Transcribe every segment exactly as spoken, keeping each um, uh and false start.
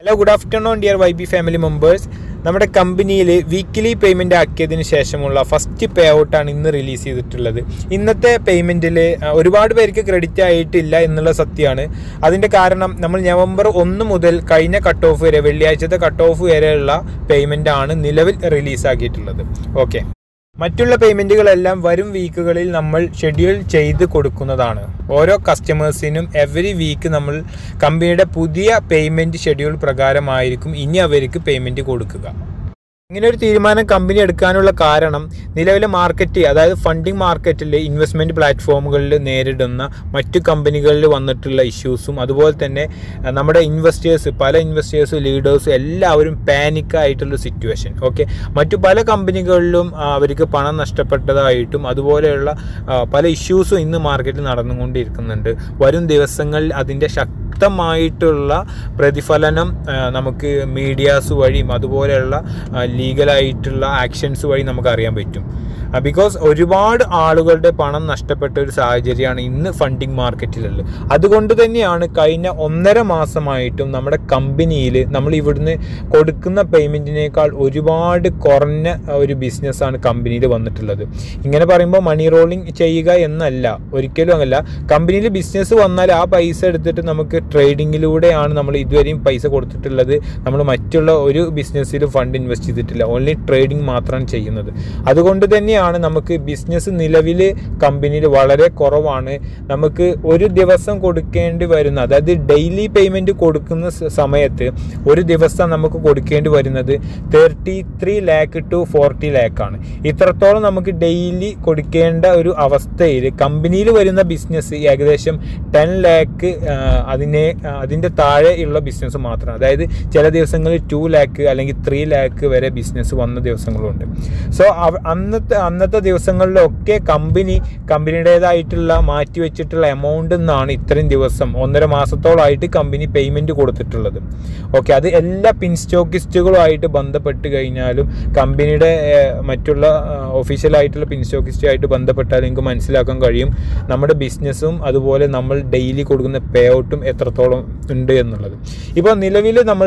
Hello, good afternoon, dear Y B family members. നമ്മുടെ കമ്പനിയിൽ weekly payment ആക്കിയതിന് ശേഷമുള്ള ഫസ്റ്റ് പേ ഔട്ടാണ് ഇന്ന് റിലീസ് ചെയ്തിട്ടുള്ളത്. ഇന്നത്തെ പേയ്മെൻറ്റിൽ ഒരുപാട് പേർക്ക് ക്രെഡിറ്റ് ആയിട്ടില്ല എന്നുള്ള സത്യമാണ്. അതിൻ്റെ കാരണം നമ്മൾ നവംബർ ഒന്ന് മുതൽ കഴിഞ്ഞ കട്ട് ഓഫ് വരെ വെള്ളിയാഴ്ചത്തെ കട്ട് ഓഫ് വരെയുള്ള പേയ്മെൻറ്റാണ് നിലവിൽ റിലീസാക്കിയിട്ടുള്ളത്. ഓക്കെ, മറ്റുള്ള പേയ്മെൻറ്റുകളെല്ലാം വരും വീക്കുകളിൽ നമ്മൾ ഷെഡ്യൂൾ ചെയ്ത് കൊടുക്കുന്നതാണ്. ഓരോ കസ്റ്റമേഴ്സിനും എവറി വീക്ക് നമ്മൾ കമ്പനിയുടെ പുതിയ പേയ്മെൻറ്റ് ഷെഡ്യൂൾ പ്രകാരമായിരിക്കും ഇനി അവർക്ക് പേയ്മെൻറ്റ് കൊടുക്കുക. ഇങ്ങനെ ഒരു തീരുമാനം കമ്പനി എടുക്കാനുള്ള കാരണം നിലവിലെ മാർക്കറ്റ്, അതായത് ഫണ്ടിങ് മാർക്കറ്റിൽ ഇൻവെസ്റ്റ്മെൻറ്റ് പ്ലാറ്റ്ഫോമുകളിൽ നേരിടുന്ന മറ്റു കമ്പനികളിൽ വന്നിട്ടുള്ള ഇഷ്യൂസും അതുപോലെ തന്നെ നമ്മുടെ ഇൻവെസ്റ്റേഴ്സ് പല ഇൻവെസ്റ്റേഴ്സ് ലീഡേഴ്സും എല്ലാവരും പാനിക്കായിട്ടുള്ള സിറ്റുവേഷൻ. ഓക്കെ, മറ്റു പല കമ്പനികളിലും അവർക്ക് പണം നഷ്ടപ്പെട്ടതായിട്ടും അതുപോലെയുള്ള പല ഇഷ്യൂസും ഇന്ന് മാർക്കറ്റിൽ നടന്നുകൊണ്ടിരിക്കുന്നുണ്ട്. വരും ദിവസങ്ങളിൽ അതിൻ്റെ ശക്തമായിട്ടുള്ള പ്രതിഫലനം നമുക്ക് മീഡിയാസ് വഴിയും അതുപോലെയുള്ള ലീഗലായിട്ടുള്ള ആക്ഷൻസ് വഴി നമുക്ക് അറിയാൻ പറ്റും. ബിക്കോസ് ഒരുപാട് ആളുകളുടെ പണം നഷ്ടപ്പെട്ട ഒരു സാഹചര്യമാണ് ഇന്ന് ഫണ്ടിങ് മാർക്കറ്റിലുള്ളത്. അതുകൊണ്ട് തന്നെയാണ് കഴിഞ്ഞ ഒന്നര മാസമായിട്ടും നമ്മുടെ കമ്പനിയിൽ നമ്മൾ ഇവിടുന്ന് കൊടുക്കുന്ന പേയ്മെൻറ്റിനേക്കാൾ ഒരുപാട് കുറഞ്ഞ ഒരു ബിസിനസ്സാണ് കമ്പനിയിൽ വന്നിട്ടുള്ളത്. ഇങ്ങനെ പറയുമ്പോൾ മണി റോളിങ് ചെയ്യുക എന്നല്ല, ഒരിക്കലും അങ്ങല്ല. കമ്പനിയിൽ ബിസിനസ് വന്നാൽ ആ പൈസ എടുത്തിട്ട് നമുക്ക് ട്രേഡിങ്ങിലൂടെയാണ് നമ്മൾ ഇതുവരെയും പൈസ കൊടുത്തിട്ടുള്ളത്. നമ്മൾ മറ്റുള്ള ഒരു ബിസിനസ്സിലും ഫണ്ട് ഇൻവെസ്റ്റ് ചെയ്തിട്ടില്ല, ഓൺലി ട്രേഡിങ് മാത്രമാണ് ചെയ്യുന്നത്. അതുകൊണ്ട് തന്നെയാണ് നമുക്ക് ബിസിനസ് നിലവിൽ കമ്പനിയിൽ വളരെ കുറവാണ്. നമുക്ക് ഒരു ദിവസം കൊടുക്കേണ്ടി വരുന്ന, അതായത് ഡെയിലി പേയ്മെൻറ്റ് കൊടുക്കുന്ന സമയത്ത് ഒരു ദിവസം നമുക്ക് കൊടുക്കേണ്ടി വരുന്നത് thirty three lakh to forty ലാക്കാണ്. ഇത്രത്തോളം നമുക്ക് ഡെയിലി കൊടുക്കേണ്ട ഒരു അവസ്ഥയിൽ കമ്പനിയിൽ വരുന്ന ബിസിനസ് ഏകദേശം ടെൻ ലാക്ക് അതിനെ അതിൻ്റെ താഴെയുള്ള ബിസിനസ് മാത്രമാണ്. അതായത് ചില ദിവസങ്ങളിൽ ടു ലാക്ക് അല്ലെങ്കിൽ ത്രീ ലാക്ക് വരെ ബിസിനസ് വന്ന ദിവസങ്ങളുണ്ട്. സോ അന്നത്തെ അന്നത്തെ ദിവസങ്ങളിലൊക്കെ കമ്പനി കമ്പനിയുടേതായിട്ടുള്ള മാറ്റി വെച്ചിട്ടുള്ള എമൗണ്ടിൽ നിന്നാണ് ഇത്രയും ദിവസം ഒന്നര മാസത്തോളമായിട്ട് കമ്പനി പേയ്മെൻറ്റ് കൊടുത്തിട്ടുള്ളത്. ഓക്കെ, അത് എല്ലാ പിൻ സ്റ്റോക്കിസ്റ്റുകളുമായിട്ട് ബന്ധപ്പെട്ട് കഴിഞ്ഞാലും കമ്പനിയുടെ മറ്റുള്ള ഒഫീഷ്യലായിട്ടുള്ള പിൻ സ്റ്റോക്കിസ്റ്റുമായിട്ട് ബന്ധപ്പെട്ടാൽ നിങ്ങൾക്ക് മനസ്സിലാക്കാൻ കഴിയും നമ്മുടെ ബിസിനസ്സും അതുപോലെ നമ്മൾ ഡെയിലി കൊടുക്കുന്ന പേ ഔട്ടും എത്രത്തോളം ഉണ്ട് എന്നുള്ളത്. ഇപ്പോൾ നിലവിൽ നമ്മൾ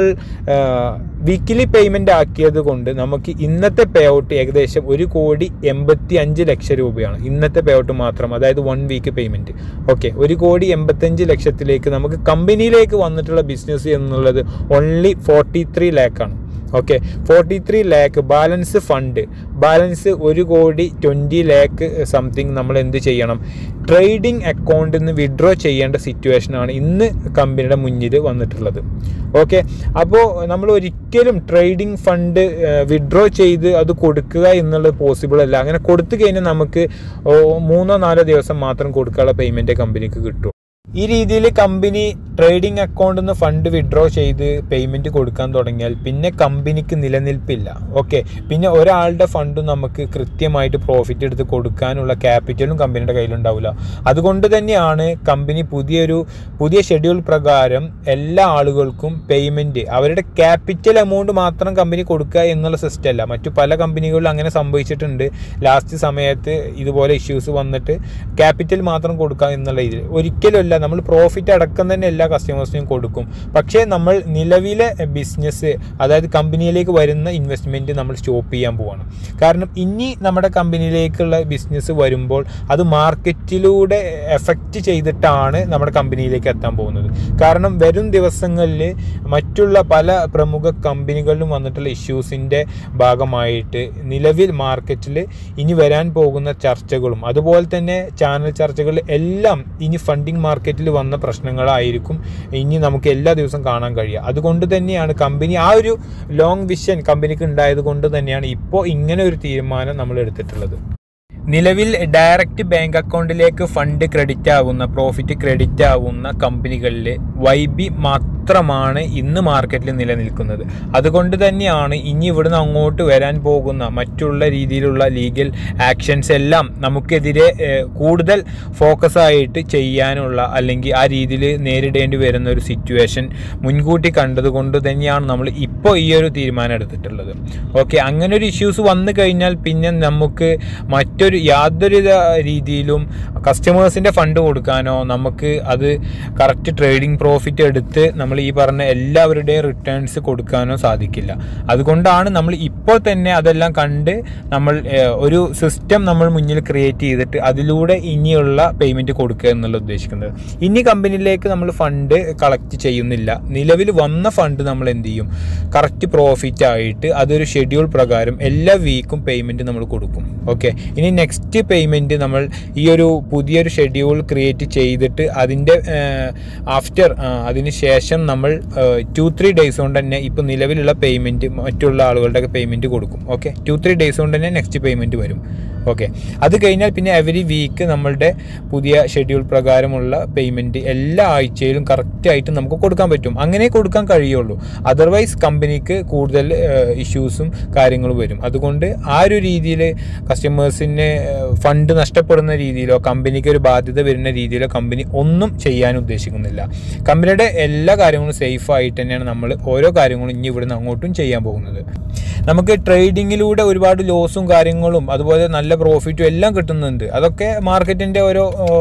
വീക്കിലി പേയ്മെൻ്റ് ആക്കിയത് കൊണ്ട് നമുക്ക് ഇന്നത്തെ പേ ഔട്ട് ഏകദേശം ഒരു കോടി എൺപത്തി അഞ്ച് ലക്ഷം രൂപയാണ് ഇന്നത്തെ പേ ഔട്ട് മാത്രം, അതായത് വൺ വീക്ക് പേയ്മെൻറ്റ്. ഓക്കെ, ഒരു കോടി എൺപത്തഞ്ച് ലക്ഷത്തിലേക്ക് നമുക്ക് കമ്പനിയിലേക്ക് വന്നിട്ടുള്ള ബിസിനസ് എന്നുള്ളത് ഓൺലി ഫോർട്ടി ത്രീ ലാക്കാണ്. Okay, forty three lakh balance fund balance ഒരു കോടി ട്വൻറ്റി ലാക്ക് സംതിങ് നമ്മൾ എന്ത് ചെയ്യണം, ട്രേഡിംഗ് അക്കൗണ്ടിൽ നിന്ന് വിഡ്രോ ചെയ്യേണ്ട സിറ്റുവേഷനാണ് ഇന്ന് കമ്പനിയുടെ മുന്നിൽ വന്നിട്ടുള്ളത്. ഓക്കെ, അപ്പോൾ നമ്മൾ ഒരിക്കലും ട്രേഡിംഗ് ഫണ്ട് വിഡ്രോ ചെയ്ത് അത് കൊടുക്കുക എന്നുള്ളത് പോസിബിൾ അല്ല. അങ്ങനെ കൊടുത്തു കഴിഞ്ഞാൽ നമുക്ക് മൂന്നോ നാലോ ദിവസം മാത്രം കൊടുക്കാനുള്ള പേയ്മെൻറ്റ് കമ്പനിക്ക് കിട്ടും. ഈ രീതിയിൽ കമ്പനി ട്രേഡിംഗ് അക്കൗണ്ടിൽ നിന്ന് ഫണ്ട് വിഡ്രോ ചെയ്ത് പേയ്മെൻറ്റ് കൊടുക്കാൻ തുടങ്ങിയാൽ പിന്നെ കമ്പനിക്ക് നിലനിൽപ്പില്ല. ഓക്കെ, പിന്നെ ഒരാളുടെ ഫണ്ടും നമുക്ക് കൃത്യമായിട്ട് പ്രോഫിറ്റ് എടുത്ത് കൊടുക്കാനുള്ള ക്യാപിറ്റലും കമ്പനിയുടെ കയ്യിലുണ്ടാവില്ല. അതുകൊണ്ട് തന്നെയാണ് കമ്പനി പുതിയൊരു പുതിയ ഷെഡ്യൂൾ പ്രകാരം എല്ലാ ആളുകൾക്കും പേയ്മെൻറ്റ് അവരുടെ ക്യാപിറ്റൽ എമൗണ്ട് മാത്രം കമ്പനി കൊടുക്കുക എന്നുള്ള സിസ്റ്റം അല്ല. മറ്റു പല കമ്പനികളിലും അങ്ങനെ സംഭവിച്ചിട്ടുണ്ട്. ലാസ്റ്റ് സമയത്ത് ഇതുപോലെ ഇഷ്യൂസ് വന്നിട്ട് ക്യാപിറ്റൽ മാത്രം കൊടുക്കുക എന്നുള്ള ഇതിൽ ഒരിക്കലും നമ്മൾ പ്രോഫിറ്റ് അടക്കം തന്നെ എല്ലാ കസ്റ്റമേഴ്സിനും കൊടുക്കും. പക്ഷേ നമ്മൾ നിലവിലെ ബിസിനസ്, അതായത് കമ്പനിയിലേക്ക് വരുന്ന ഇൻവെസ്റ്റ്മെൻറ്റ് നമ്മൾ സ്റ്റോപ്പ് ചെയ്യാൻ പോവാണ്. കാരണം ഇനി നമ്മുടെ കമ്പനിയിലേക്കുള്ള ബിസിനസ് വരുമ്പോൾ അത് മാർക്കറ്റിലൂടെ എഫക്റ്റ് ചെയ്തിട്ടാണ് നമ്മുടെ കമ്പനിയിലേക്ക് എത്താൻ പോകുന്നത്. കാരണം വരും ദിവസങ്ങളിൽ മറ്റുള്ള പല പ്രമുഖ കമ്പനികളിലും വന്നിട്ടുള്ള ഇഷ്യൂസിൻ്റെ ഭാഗമായിട്ട് നിലവിൽ മാർക്കറ്റിൽ ഇനി വരാൻ പോകുന്ന ചർച്ചകളും അതുപോലെ തന്നെ ചാനൽ ചർച്ചകൾ എല്ലാം ഇനി ഫണ്ടിങ് മാർക്കറ്റിൽ വന്ന പ്രശ്നങ്ങളായിരിക്കും ഇനി നമുക്ക് എല്ലാ ദിവസവും കാണാൻ കഴിയുക. അതുകൊണ്ട് തന്നെയാണ് കമ്പനി ആ ഒരു ലോങ് വിഷൻ കമ്പനിക്ക് ഉണ്ടായത് കൊണ്ട് തന്നെയാണ് ഇപ്പോൾ ഇങ്ങനെ ഒരു തീരുമാനം നമ്മൾ എടുത്തിട്ടുള്ളത്. നിലവിൽ ഡയറക്റ്റ് ബാങ്ക് അക്കൗണ്ടിലേക്ക് ഫണ്ട് ക്രെഡിറ്റ് ആകുന്ന പ്രോഫിറ്റ് ക്രെഡിറ്റ് ആകുന്ന കമ്പനികളിൽ വൈ ബി മാത്രമാണ് ഇന്ന് മാർക്കറ്റിൽ നിലനിൽക്കുന്നത്. അതുകൊണ്ട് തന്നെയാണ് ഇനി ഇവിടുന്ന് അങ്ങോട്ട് വരാൻ പോകുന്ന മറ്റുള്ള രീതിയിലുള്ള ലീഗൽ ആക്ഷൻസ് എല്ലാം നമുക്കെതിരെ കൂടുതൽ ഫോക്കസ് ആയിട്ട് ചെയ്യാനുള്ള അല്ലെങ്കിൽ ആ രീതിയിൽ നേരിടേണ്ടി വരുന്ന ഒരു സിറ്റുവേഷൻ മുൻകൂട്ടി കണ്ടതുകൊണ്ട് തന്നെയാണ് നമ്മൾ ഇപ്പോൾ ഈ ഒരു തീരുമാനം എടുത്തിട്ടുള്ളത്. ഓക്കെ, അങ്ങനെ ഒരു ഇഷ്യൂസ് വന്നു കഴിഞ്ഞാൽ പിന്നെ നമുക്ക് മറ്റൊരു യാതൊരു രീതിയിലും കസ്റ്റമേഴ്സിൻ്റെ ഫണ്ട് കൊടുക്കാനോ നമുക്ക് അത് കറക്റ്റ് ട്രേഡിംഗ് പ്രോഫിറ്റ് എടുത്ത് നമ്മൾ നമ്മൾ ഈ പറഞ്ഞ എല്ലാവരുടെയും റിട്ടേൺസ് കൊടുക്കാനോ സാധിക്കില്ല. അതുകൊണ്ടാണ് നമ്മൾ ഇപ്പോൾ തന്നെ അതെല്ലാം കണ്ട് നമ്മൾ ഒരു സിസ്റ്റം നമ്മൾ മുന്നിൽ ക്രിയേറ്റ് ചെയ്തിട്ട് അതിലൂടെ ഇനിയുള്ള പേയ്മെൻറ്റ് കൊടുക്കുക എന്നുള്ള ഉദ്ദേശിക്കുന്നത്. ഇനി കമ്പനിയിലേക്ക് നമ്മൾ ഫണ്ട് കളക്ട് ചെയ്യുന്നില്ല. നിലവിൽ വന്ന ഫണ്ട് നമ്മൾ എന്ത് ചെയ്യും, കറക്റ്റ് പ്രോഫിറ്റ് ആയിട്ട് അതൊരു ഷെഡ്യൂൾ പ്രകാരം എല്ലാ വീക്കും പേയ്മെൻറ്റ് നമ്മൾ കൊടുക്കും. ഓക്കെ, ഇനി നെക്സ്റ്റ് പേയ്മെൻറ്റ് നമ്മൾ ഈ ഒരു പുതിയൊരു ഷെഡ്യൂൾ ക്രിയേറ്റ് ചെയ്തിട്ട് അതിൻ്റെ ആഫ്റ്റർ അതിന് ശേഷം നമ്മൾ ടു ത്രീ ഡേയ്സ് കൊണ്ട് തന്നെ ഇപ്പോൾ നിലവിലുള്ള പേയ്മെൻറ്റ് മറ്റുള്ള ആളുകളുടെ പേയ്മെൻറ്റ് കൊടുക്കും. ഓക്കെ, ടു ത്രീ ഡേയ്സ് കൊണ്ട് തന്നെ നെക്സ്റ്റ് പേയ്മെൻറ്റ് വരും. ഓക്കെ, അത് കഴിഞ്ഞാൽ പിന്നെ എവറി വീക്ക് നമ്മളുടെ പുതിയ ഷെഡ്യൂൾ പ്രകാരമുള്ള പേയ്മെൻറ്റ് എല്ലാ ആഴ്ചയിലും കറക്റ്റായിട്ട് നമുക്ക് കൊടുക്കാൻ പറ്റും. അങ്ങനെ കൊടുക്കാൻ കഴിയുള്ളൂ. അതർവൈസ് കമ്പനിക്ക് കൂടുതൽ ഇഷ്യൂസും കാര്യങ്ങളും വരും. അതുകൊണ്ട് ആ ഒരു രീതിയിൽ കസ്റ്റമേഴ്സിന് ഫണ്ട് നഷ്ടപ്പെടുന്ന രീതിയിലോ കമ്പനിക്ക് ഒരു ബാധ്യത വരുന്ന രീതിയിലോ കമ്പനി ഒന്നും ചെയ്യാൻ ഉദ്ദേശിക്കുന്നില്ല. കമ്പനിയുടെ എല്ലാ കാര്യങ്ങളും സേഫ് ആയിട്ട് തന്നെയാണ് നമ്മൾ ഓരോ കാര്യങ്ങളും ഇനി ഇവിടുന്ന് അങ്ങോട്ടും ചെയ്യാൻ പോകുന്നത്. നമുക്ക് ട്രേഡിങ്ങിലൂടെ ഒരുപാട് ലോസും കാര്യങ്ങളും അതുപോലെ നല്ല പ്രോഫിറ്റും എല്ലാം കിട്ടുന്നുണ്ട്. അതൊക്കെ മാർക്കറ്റിൻ്റെ ഓരോ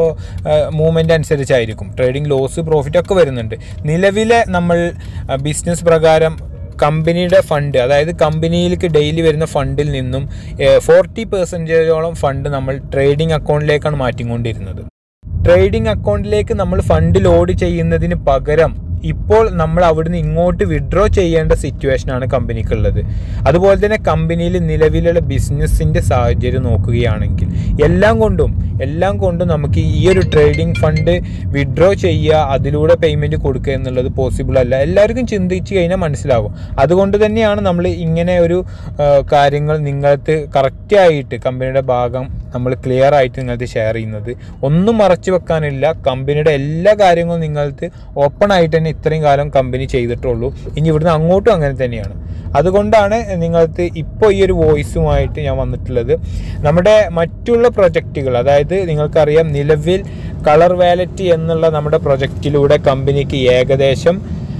മൂവ്മെൻ്റ് അനുസരിച്ചായിരിക്കും. ട്രേഡിംഗ് ലോസ് പ്രോഫിറ്റ് ഒക്കെ വരുന്നുണ്ട്. നിലവിലെ നമ്മൾ ബിസിനസ് പ്രകാരം കമ്പനിയുടെ ഫണ്ട്, അതായത് കമ്പനിയിലേക്ക് ഡെയിലി വരുന്ന ഫണ്ടിൽ നിന്നും ഫോർട്ടി പെർസെൻറ്റേജോളം ഫണ്ട് നമ്മൾ ട്രേഡിംഗ് അക്കൗണ്ടിലേക്കാണ് മാറ്റിക്കൊണ്ടിരുന്നത്. ട്രേഡിംഗ് അക്കൗണ്ടിലേക്ക് നമ്മൾ ഫണ്ട് ലോഡ് ചെയ്യുന്നതിന് പകരം ഇപ്പോൾ നമ്മൾ അവിടുന്ന് ഇങ്ങോട്ട് വിഡ്രോ ചെയ്യേണ്ട സിറ്റുവേഷനാണ് കമ്പനിക്കുള്ളത്. അതുപോലെ തന്നെ കമ്പനിയിൽ നിലവിലുള്ള ബിസിനസ്സിൻ്റെ സാഹചര്യം നോക്കുകയാണെങ്കിൽ എല്ലാം കൊണ്ടും എല്ലാം കൊണ്ടും നമുക്ക് ഈ ഒരു ട്രേഡിംഗ് ഫണ്ട് വിഡ്രോ ചെയ്യുക, അതിലൂടെ പേയ്മെൻറ്റ് കൊടുക്കുക എന്നുള്ളത് പോസിബിൾ അല്ല. എല്ലാവർക്കും ചിന്തിച്ച് കഴിഞ്ഞാൽ മനസ്സിലാവും. അതുകൊണ്ട് തന്നെയാണ് നമ്മൾ ഇങ്ങനെ ഒരു കാര്യങ്ങൾ നിങ്ങൾക്ക് കറക്റ്റായിട്ട് കമ്പനിയുടെ ഭാഗം നമ്മൾ ക്ലിയർ ആയിട്ട് നിങ്ങൾക്ക് ഷെയർ ചെയ്യുന്നത്. ഒന്നും മറച്ചു വെക്കാനില്ല. കമ്പനിയുടെ എല്ലാ കാര്യങ്ങളും നിങ്ങൾക്ക് ഓപ്പൺ ആയിട്ട് തന്നെ ഇത്രയും കാലം കമ്പനി ചെയ്തിട്ടുള്ളൂ. ഇനി ഇവിടുന്ന് അങ്ങോട്ടും അങ്ങനെ തന്നെയാണ്. അതുകൊണ്ടാണ് നിങ്ങൾക്ക് ഇപ്പോൾ ഈ ഒരു വോയിസുമായിട്ട് ഞാൻ വന്നിട്ടുള്ളത്. നമ്മുടെ മറ്റുള്ള പ്രൊജക്റ്റുകൾ, അതായത് നിങ്ങൾക്കറിയാം നിലവിൽ കളർ വാലറ്റ് എന്നുള്ള നമ്മുടെ പ്രൊജക്റ്റിലൂടെ കമ്പനിക്ക് ഏകദേശം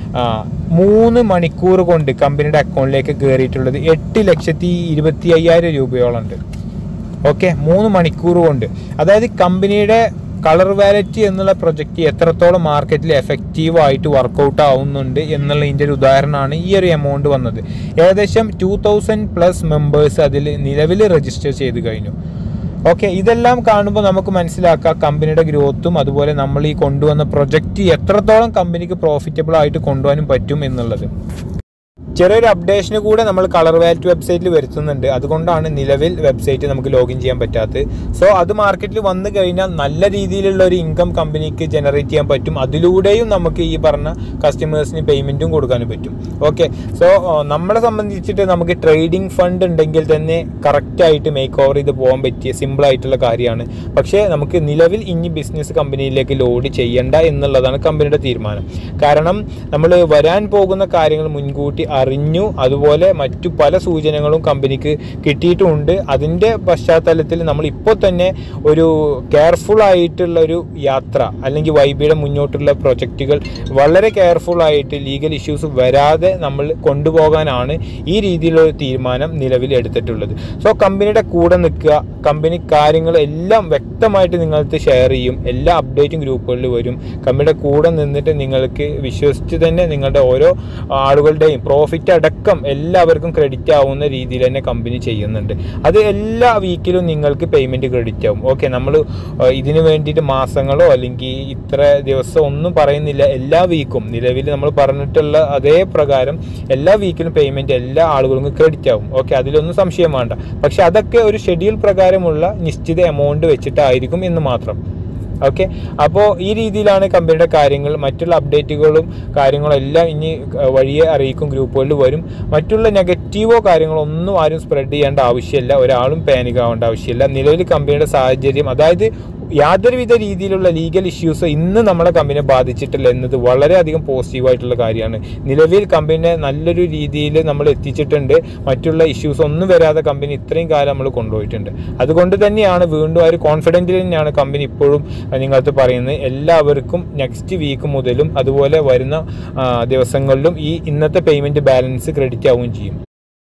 മൂന്ന് മണിക്കൂർ കൊണ്ട് കമ്പനിയുടെ അക്കൗണ്ടിലേക്ക് കയറിയിട്ടുള്ളത് എട്ട് ലക്ഷത്തി ഇരുപത്തി അയ്യായിരം രൂപയോളം ഉണ്ട്. ഓക്കെ, മൂന്ന് മണിക്കൂർ കൊണ്ട്. അതായത് കമ്പനിയുടെ കളർ വാലറ്റ് എന്നുള്ള പ്രൊജക്റ്റ് എത്രത്തോളം മാർക്കറ്റിൽ എഫക്റ്റീവായിട്ട് വർക്കൗട്ട് ആവുന്നുണ്ട് എന്നുള്ളതിൻ്റെ ഒരു ഉദാഹരണമാണ് ഈ ഒരു എമൗണ്ട് വന്നത്. ഏകദേശം ടു തൗസൻഡ് പ്ലസ് മെമ്പേഴ്സ് അതിൽ നിലവിൽ രജിസ്റ്റർ ചെയ്ത് കഴിഞ്ഞു. ഓക്കെ, ഇതെല്ലാം കാണുമ്പോൾ നമുക്ക് മനസ്സിലാക്കാം കമ്പനിയുടെ ഗ്രോത്തും അതുപോലെ നമ്മൾ ഈ കൊണ്ടുവന്ന പ്രൊജക്റ്റ് എത്രത്തോളം കമ്പനിക്ക് പ്രോഫിറ്റബിൾ ആയിട്ട് കൊണ്ടുപോകാനും പറ്റും എന്നുള്ളത്. ചെറിയൊരു അപ്ഡേഷന് കൂടെ നമ്മൾ കളർ വാലറ്റ് വെബ്സൈറ്റിൽ വരുത്തുന്നുണ്ട്. അതുകൊണ്ടാണ് നിലവിൽ വെബ്സൈറ്റ് നമുക്ക് ലോഗിൻ ചെയ്യാൻ പറ്റാത്തത്. സോ അത് മാർക്കറ്റിൽ വന്നു കഴിഞ്ഞാൽ നല്ല രീതിയിലുള്ള ഒരു ഇൻകം കമ്പനിക്ക് ജനറേറ്റ് ചെയ്യാൻ പറ്റും. അതിലൂടെയും നമുക്ക് ഈ പറഞ്ഞ കസ്റ്റമേഴ്സിന് പേയ്മെൻറ്റും കൊടുക്കാനും പറ്റും. ഓക്കെ, സോ നമ്മളെ സംബന്ധിച്ചിട്ട് നമുക്ക് ട്രേഡിംഗ് ഫണ്ട് ഉണ്ടെങ്കിൽ തന്നെ കറക്റ്റായിട്ട് മേക്ക് ഓവർ ചെയ്ത് പോകാൻ പറ്റിയ സിമ്പിളായിട്ടുള്ള കാര്യമാണ്. പക്ഷേ നമുക്ക് നിലവിൽ ഇനി ബിസിനസ് കമ്പനിയിലേക്ക് ലോഡ് ചെയ്യണ്ട എന്നുള്ളതാണ് കമ്പനിയുടെ തീരുമാനം. കാരണം നമ്മൾ വരാൻ പോകുന്ന കാര്യങ്ങൾ മുൻകൂട്ടി അറിഞ്ഞു. അതുപോലെ മറ്റു പല സൂചനകളും കമ്പനിക്ക് കിട്ടിയിട്ടുമുണ്ട്. അതിൻ്റെ പശ്ചാത്തലത്തിൽ നമ്മൾ ഇപ്പോൾ തന്നെ ഒരു കെയർഫുൾ ആയിട്ടുള്ള ഒരു യാത്ര, അല്ലെങ്കിൽ വൈബിയുടെ മുന്നോട്ടുള്ള പ്രൊജക്റ്റുകൾ വളരെ കെയർഫുൾ ആയിട്ട് ലീഗൽ ഇഷ്യൂസ് വരാതെ നമ്മൾ കൊണ്ടുപോകാനാണ് ഈ രീതിയിലുള്ള തീരുമാനം നിലവിൽ എടുത്തിട്ടുള്ളത്. സോ കമ്പനിയുടെ കൂടെ നിൽക്കുക. കമ്പനി കാര്യങ്ങൾ എല്ലാം വ്യക്തമായിട്ട് നിങ്ങൾക്ക് ഷെയർ ചെയ്യും. എല്ലാ അപ്ഡേറ്റും ഗ്രൂപ്പുകളിൽ വരും. കമ്പനിയുടെ കൂടെ നിന്നിട്ട് നിങ്ങൾക്ക് വിശ്വസിച്ച് തന്നെ നിങ്ങളുടെ ഓരോ ആളുകളുടെയും പ്രോഫിറ്റ് അടക്കം എല്ലാവർക്കും ക്രെഡിറ്റ് ആവുന്ന രീതിയിൽ തന്നെ കമ്പനി ചെയ്യുന്നുണ്ട്. അത് എല്ലാ വീക്കിലും നിങ്ങൾക്ക് പേയ്മെൻറ്റ് ക്രെഡിറ്റ് ആവും. ഓക്കെ, നമ്മൾ ഇതിന് വേണ്ടിയിട്ട് മാസങ്ങളോ അല്ലെങ്കിൽ ഇത്ര ദിവസം ഒന്നും പറയുന്നില്ല. എല്ലാ വീക്കും നിലവിൽ നമ്മൾ പറഞ്ഞിട്ടുള്ള അതേ പ്രകാരം എല്ലാ വീക്കിലും പേയ്മെൻറ്റ് എല്ലാ ആളുകൾക്കും ക്രെഡിറ്റ് ആവും. ഓക്കെ, അതിലൊന്നും സംശയം വേണ്ട. പക്ഷെ അതൊക്കെ ഒരു ഷെഡ്യൂൾ പ്രകാരമുള്ള നിശ്ചിത എമൗണ്ട് വെച്ചിട്ടായിരിക്കും എന്ന് മാത്രം. ഓക്കെ, അപ്പോൾ ഈ രീതിയിലാണ് കമ്പനിയുടെ കാര്യങ്ങൾ. മറ്റുള്ള അപ്ഡേറ്റുകളും കാര്യങ്ങളും എല്ലാം ഇനി വഴിയെ അറിയിക്കും, ഗ്രൂപ്പുകളിൽ വരും. മറ്റുള്ള നെഗറ്റീവോ കാര്യങ്ങളോ ഒന്നും ആരും സ്പ്രെഡ് ചെയ്യേണ്ട ആവശ്യമില്ല. ഒരാളും പാനിക് ആവേണ്ട ആവശ്യമില്ല. നിലവിൽ കമ്പനിയുടെ സാഹചര്യം, അതായത് യാതൊരുവിധ രീതിയിലുള്ള ലീഗൽ ഇഷ്യൂസ് ഇന്ന് നമ്മളെ കമ്പനിയെ ബാധിച്ചിട്ടില്ല എന്നത് വളരെയധികം പോസിറ്റീവായിട്ടുള്ള കാര്യമാണ്. നിലവിൽ കമ്പനിയെ നല്ലൊരു രീതിയിൽ നമ്മൾ എത്തിച്ചിട്ടുണ്ട്. മറ്റുള്ള ഇഷ്യൂസ് ഒന്നും വരാതെ കമ്പനി ഇത്രയും കാലം നമ്മൾ കൊണ്ടുപോയിട്ടുണ്ട്. അതുകൊണ്ട് തന്നെയാണ് വീണ്ടും ആ ഒരു കോൺഫിഡൻറ്റിൽ തന്നെയാണ് കമ്പനി ഇപ്പോഴും നിങ്ങൾക്ക് പറയുന്നത്. എല്ലാവർക്കും നെക്സ്റ്റ് വീക്ക് മുതലും അതുപോലെ വരുന്ന ദിവസങ്ങളിലും ഈ ഇന്നത്തെ പേയ്മെൻറ്റ് ബാലൻസ് ക്രെഡിറ്റ് ആവുകയും ചെയ്യും.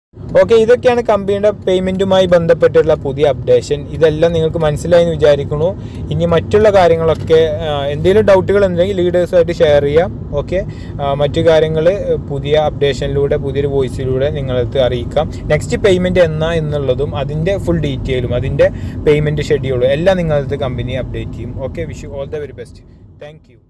ഓക്കെ, ഇതൊക്കെയാണ് കമ്പനിയുടെ പേയ്മെൻറ്റുമായി ബന്ധപ്പെട്ടുള്ള പുതിയ അപ്ഡേഷൻ. ഇതെല്ലാം നിങ്ങൾക്ക് മനസ്സിലായി എന്ന് വിചാരിക്കുന്നു. ഇനി മറ്റുള്ള കാര്യങ്ങളൊക്കെ എന്തെങ്കിലും ഡൗട്ടുകൾ ഉണ്ടെങ്കിൽ ലീഡേഴ്സായിട്ട് ഷെയർ ചെയ്യാം. ഓക്കെ, മറ്റു കാര്യങ്ങൾ പുതിയ അപ്ഡേഷനിലൂടെ പുതിയൊരു വോയിസിലൂടെ നിങ്ങൾക്ക് അറിയിക്കാം. നെക്സ്റ്റ് പേയ്മെൻറ്റ് എന്നാ എന്നുള്ളതും അതിൻ്റെ ഫുൾ ഡീറ്റെയിലും അതിൻ്റെ പേയ്മെൻറ്റ് ഷെഡ്യൂളും എല്ലാം നിങ്ങൾക്ക് കമ്പനി അപ്ഡേറ്റ് ചെയ്യും. Okay, wish you all the very best. Thank U.